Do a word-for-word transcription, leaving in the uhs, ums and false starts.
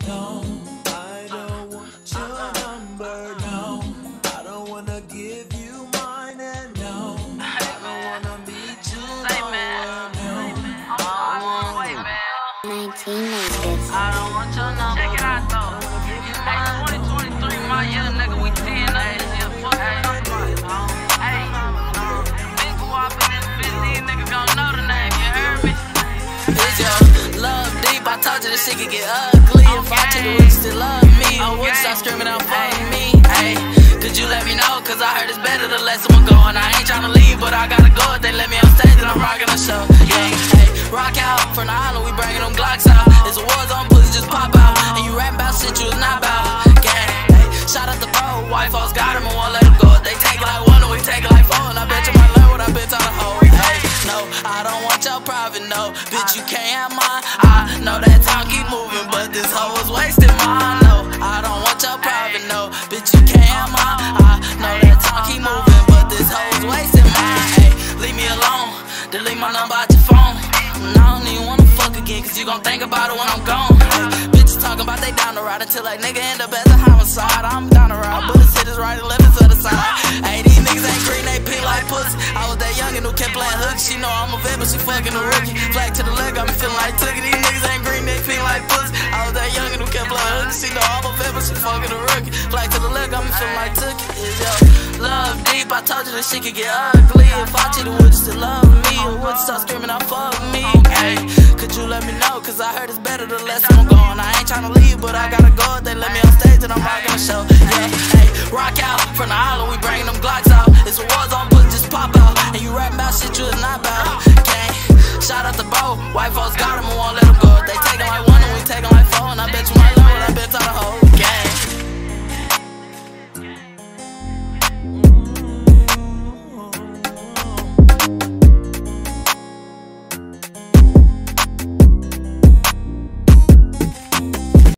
No, I don't want your number. No, I don't wanna give you mine. And no, I don't wanna meet you nowhere. No, I want wait, man. nineteen ninety-six. I don't want your number. Check it out though. Hey, twenty twenty-three, my year, nigga, we ten days here. Fuck hey, hey, big GoowAp in this bitch, these niggas gon' know the name, you heard me? Is your love deep? I told you this shit could get ugly. If I took it, would you still love me? Or would you start screaming out for me? Hey, could you let me know? Cause I heard it's better the less I'm going. I ain't tryna leave, but I gotta go. If they let me on stage, then I'm rocking the show. Yeah, hey, rock out from the island, we bringing them Glocks out. It's a war zone, pussy just pop out. And you rapping about shit you was not about. Gang, hey, shout out the bro, white folks got him and won't let him go. They take it like one and we take it like four. And I bet you might learn what I been trying to hold. Hey, no, I don't want your private, no. Bitch, you can't have mine. I know that time keep moving, but this hoe is wasting mine. No, I don't want your private, no. Bitch, you can't have mine. I know that time keep moving, but this hoe is wasting mine. Hey, leave me alone. Delete my number out your phone. And I don't even wanna fuck again, cause you gon' think about it when I'm gone. Hey, bitches talking about they down the ride until like nigga end up as a homicide. I'm down the ride, but the shit is right and left is to the side. Hey, these niggas ain't green, they pink like pussy. I was that youngin' who kept playing hooks. She know I'm a vet, but she fucking a rookie. Flag to the leg, got me feeling like Tookie. These niggas ain't green, they pink like pussy. I was that youngin' who kept playing hooks. She know I'm a vet, but she fucking a rookie. Flag to the leg, got me feeling like Tookie. Is your love deep? I told you this shit could get ugly. If I cheated, would you still love me? Or would you start screaming out fuck me? Hey, could you let me know? Cause I heard it's better the less I'm going. I ain't tryna